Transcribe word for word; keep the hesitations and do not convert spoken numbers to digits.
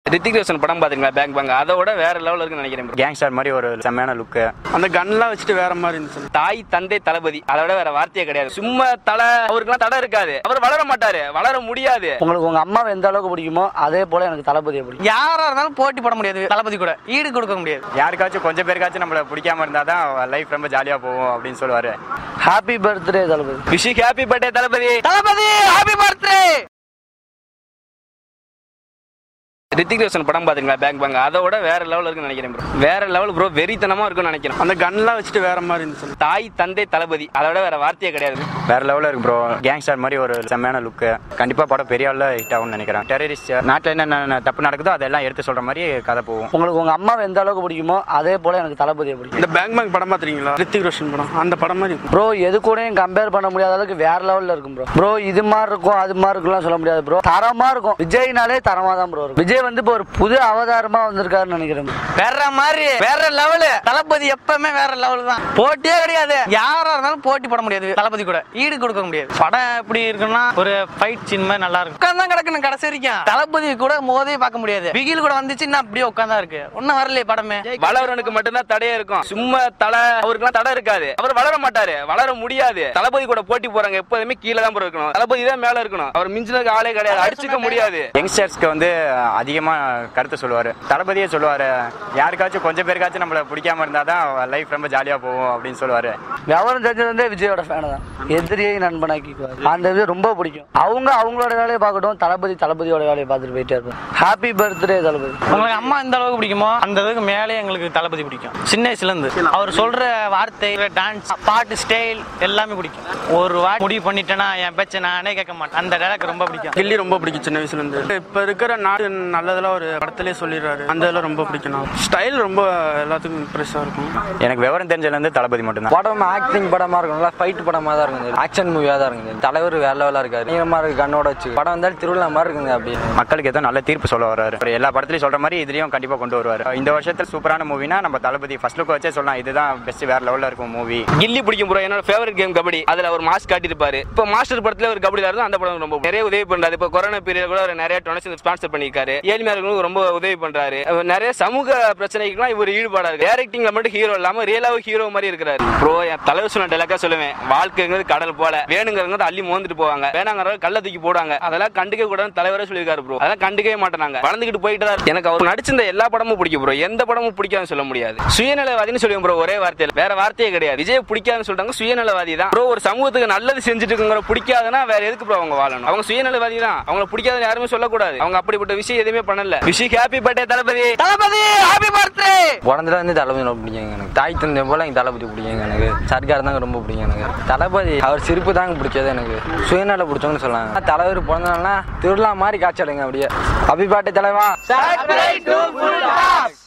ரித்திக் ரோஷன் படம் பாத்தீங்களா bank bank அதோட வேற லெவல்ல இருக்குன்னு நினைக்கிறேன். கேங்ஸ்டர் மாதிரி ஒரு செமையான லுக், அந்த கன்லாம் வச்சுட்டு வேற மாதிரி இருந்துச்சு. தாய் தந்தை தளபதி அதோட வேற வார்த்தையே கிடையாது. சும்மா தலை அவருக்குலாம் தடை இருக்காது, அவர் வளர மாட்டாரு, வளர முடியாது. உங்களுக்கு உங்க அம்மாவை எந்த அளவுக்கு பிடிக்குமோ அதே போல எனக்கு தளபதியை பிடிக்கும். யாரா இருந்தாலும் போட்டி போட முடியாது, தளபதி கூட ஈடு கொடுக்க முடியாது. யாருக்காச்சும் கொஞ்சம் பேருக்காச்சும் நம்மள பிடிக்காம இருந்தாதான் லைஃப் ரொம்ப ஜாலியா போகும் அப்படின்னு சொல்லுவாரு. Happy birthday Thalapathy. Wish happy birthday Thalapathy. Thalapathy happy birthday. Hrithik Roshan படம் பாத்தீங்களா பேங்க் பேங்க் அதோட வேற லெவல்ல இருக்குன்னு நினைக்கிறேன் ப்ரோ. வேற லெவல் ப்ரோ, வெறித்தனமா இருக்குன்னு நினைக்கிறேன். அந்த கன்லாம் வச்சுட்டு வேற மாதிரி இருந்துச்சு. தாய் தந்தை தளபதி அதோட வேற வார்த்தையே கிடையாது. வேற லெவல்ல இருக்கு ப்ரோ. கேங்ஸ்டர் மாதிரி ஒரு செமையான லுக். கண்டிப்பா படம் பெரிய அளவுல ஹிட் ஆகும்னு நினைக்கிறேன். டெரரிஸ்ட் நாட்டில் என்ன தப்பு நடக்குதோ அதெல்லாம் எடுத்து சொல்ற மாதிரி கதை போகும். உங்களுக்கு உங்க அம்மாவை எந்த அளவுக்கு பிடிக்குமோ அதே போல எனக்கு தளபதியை பிடிக்கும். இந்த பேங்க் பேங்க் படம் பாத்துறீங்களா? ரித்திக் ரோஷன் படம் அந்த படம் மாதிரி ப்ரோ. எது கூடயும் கம்பேர் பண்ண முடியாத அளவுக்கு வேற லெவல்ல இருக்கும் ப்ரோ. ப்ரோ இது மாதிரி இருக்கும் அது மாதிரி இருக்கும்லாம் சொல்ல முடியாது ப்ரோ. தரமா இருக்கும். விஜய்னாலே தரமா தான் ப்ரோ இருக்கும். விஜய் வந்து இப்போ ஒரு புது அவதாரமா வந்திருக்காருன்னு நினைக்கிறேன். வேற மாதிரி வேற லெவலு. தளபதி எப்பவுமே வேற லெவல் தான், போட்டியே கிடையாது. யாரா இருந்தாலும் போட்டி போட முடியாது, தளபதி கூட ஈடு கொடுக்க முடியாது. படம் எப்படி இருக்குன்னா ஒரு ஃபைட் சீன் மாதிரி நல்லா இருக்கும். உட்கார்ந்தா கிடக்கணும் கடைசி வரைக்கும். தளபதி கூட மோதே பார்க்க முடியாது. பிகில் கூட வந்துச்சுன்னா அப்படியே உட்கார்ந்தா இருக்கு. ஒன்னும் வரலையே படமே. வளரனுக்கு மட்டும்தான் தடையே இருக்கும். சும்மா தலை அவருக்குலாம் தடை இருக்காது, அவர் வளர மாட்டாரு, வளர முடியாது. தளபதி கூட போட்டி போறாங்க எப்போதுமே கீழே தான் இருக்கணும், தளபதி தான் மேல இருக்கணும். அவர் மிஞ்சினதுக்கு ஆளே கிடையாது, அடிச்சுக்க முடியாது. யங்ஸ்டர்ஸ்க்கு வந்து அதிகமா கருத்து சொல்லுவாரு. தளபதியே சொல்லுவாரு, யாருக்காச்சும் கொஞ்சம் பேருக்காச்சும் நம்மள பிடிக்காம இருந்தாதான் லைஃப் ரொம்ப ஜாலியா போகும் அப்படின்னு சொல்லுவாரு. விவரம் தெரிஞ்சது வந்து விஜயோட ஃபேன் தான். எதிரியை நண்பனாக்கிக்குவாரு. அந்த இது ரொம்ப பிடிக்கும். அவங்க அவங்களோட வேலையை பார்க்கட்டும், தளபதி தளபதியோட வேலையை பார்த்துட்டு போயிட்டே இருப்போம். Happy birthday Thalapathy. உங்களுக்கு அம்மா எந்த அளவுக்கு பிடிக்குமோ அந்த அளவுக்கு மேலே எங்களுக்கு தளபதி பிடிக்கும். சின்ன வயசுல இருந்து அவர் சொல்ற வார்த்தை, டான்ஸ், பாட்டு ஸ்டைல் எல்லாமே பிடிக்கும். ஒரு வாட்டி முடிவு பண்ணிட்டேன்னா என் பேச்சை நானே கேட்க மாட்டேன். அந்த டைலாக் ரொம்ப பிடிக்கும். கில்லி ரொம்ப பிடிக்கும் சின்ன வயசுல இருந்து. இப்ப இருக்கிற நாடு நல்லதெல்லாம் ஒரு படத்திலே சொல்லிடுறாரு. அந்த இதெல்லாம் ரொம்ப பிடிக்கும். ஸ்டைல் ரொம்ப எல்லாத்துக்கும் இம்ப்ரெஸ்ஸா இருக்கும். எனக்கு விவரம் தெரிஞ்சதுல இருந்து தளபதி மட்டும்தான். படம் ஆக்டிங் படமா இருக்கும், ஃபைட் படமா தான் இருக்கும், ஆக்ஷன் மூவியா தான் இருக்குது. தலைவர் வேற லெவலா இருக்காரு. நீளமா இருக்கு, கண்ணோட வச்சு படம் வந்தாலும் திருவிழா மாதிரி இருக்குங்க. அப்படி மக்களுக்கு ஏதோ நல்ல தீர்ப்பு சொல்ல வர்றாரு. எல்லா படத்துலயும் சொல்ற மாதிரி இதுலயும் கண்டிப்பா கொண்டு வருவாரு. இந்த வருஷத்துல சூப்பரான மூவினா நம்ம தளபதி ஃபர்ஸ்ட் லுக் வச்சே சொல்லலாம், இதுதான் பெஸ்ட் வேற லெவல்ல இருக்கும் மூவி. கில்லி பிடிக்கும் ப்ரோ. என்னோட ஃபேவரட் கேம் கபடி. அதுல ஒரு மாஸ் காட்டியிருப்பாரு. இப்போ மாஸ்டர் படத்துல ஒரு கபடி இருந்தா அந்த படம் ரொம்ப நிறைய உதவி பண்றாரு. இப்போ கொரோனா பீரியட் கூட நிறைய டொனேஷன் ஸ்பான்சர் பண்ணிருக்காரு. ஏழ்மையாளர்களுக்கு ரொம்ப உதவி பண்றாரு. நிறைய சமூக பிரச்சனைக்குலாம் இவர் ஈடுபாடா இருக்கு. டைரக்டிங்ல மட்டும் ஹீரோ இல்லாம ரியலாவும் ஹீரோ மாதிரி இருக்கிறாரு ப்ரோ. என் தலைவர் சொன்ன டைலாக்கா சொல்லுவேன், வாழ்க்கைங்கிறது கடல் போல, வேணுங்கிறவங்க அள்ளி மோந்துட்டு போவாங்க, வேணாங்கிறவங்க கல்ல தூக்கி போடுவாங்க. அதெல்லாம் கண்டுக்க கூடாதுன்னு தலைவரே சொல்லியிருக்காரு ப்ரோ. அதெல்லாம் கண்டுக்கவே மாட்டாங்க, வளர்ந்துகிட்டு போயிட்டு தான். எனக்கு அவர் நடிச்சிருந்த எல்லா படமும் பிடிக்கும் ப்ரோ. எந்த படமும் பிடிக்காதுன்னு சொல்ல முடியாது. சுயநலவாதின்னு சொல்லுவேன் ப்ரோ, ஒரே வார்த்தையில், வேற வார்த்தையே கிடையாது. விஜய் பிடிக்காதுன்னு சொல்றாங்க, சுயநலவாதி தான் ப்ரோ. ஒரு சமூகத்துக்கு நல்லது செஞ்சுட்டு இருக்குங்கிற பிடிக்காதுன்னா வேற எதுக்கு ப்ரோ அவங்க வாழணும்? அவங்க சுயநலவாதி தான், அவங்களை பிடிக்காதுன்னு யாருமே சொல்லக்கூடாது. அவங்க அப்படிப்பட்ட விஷயம் எதுவுமே பண்ணல. Wish happy birthday Thalapathy. Thalapathy happy birthday. உடனே வந்து தளபதி ரொம்ப பிடிக்கும் எனக்கு. தாய் தந்தை போல எனக்கு தளபதி பிடிக்கும். எனக்கு சர்க்கார் தாங்க ரொம்ப பிடிக்கும். எனக்கு தளபதி அவர் சிரிப்பு தாங்க பிடிச்சது. எனக்கு சுயநல பிடிச்சோன்னு சொல்லலாம். தலைவர் பிறந்தனால திருவிழா மாதிரி காய்ச்சலுங்க. அப்படியே ஹாப்பி பர்த்டே தலைவா.